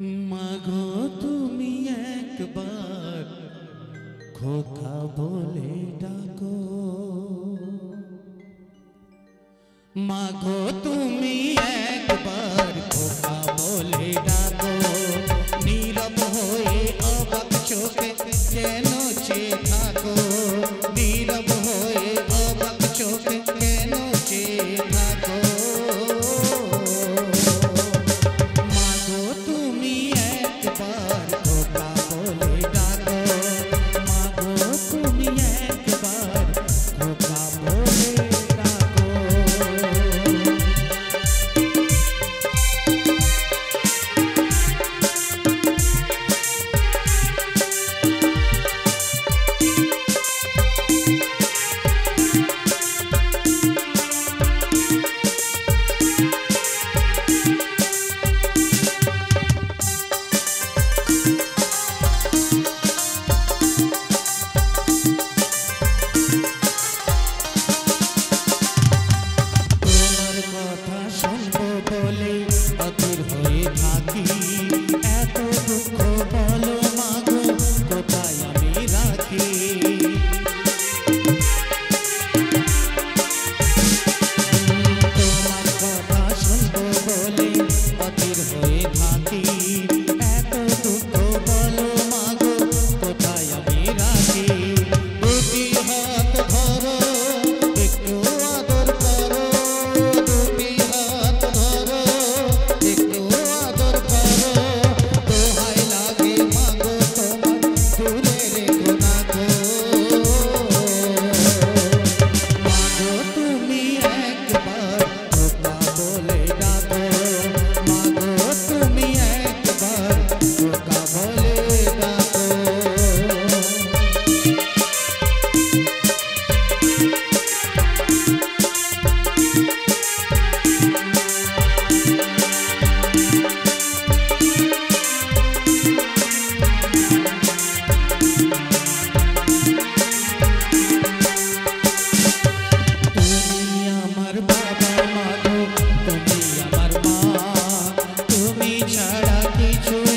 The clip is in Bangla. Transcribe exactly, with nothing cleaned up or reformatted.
মাগো তুমি একবার খোকা বলে ডাকো, মাগো তুমি একবার খোকা বলে ডাকো, নীরব হয়ে অবাক চোখে কেন চেয়ে থাকো, নীরব হয়ে অবাক চোখে কেন চেয়ে থাকো। মাগো তুমি একবার খোকা বলে ডাকো, মাগো তুমি একবার খোকা বলে ডাকো। ছাড়া কিছু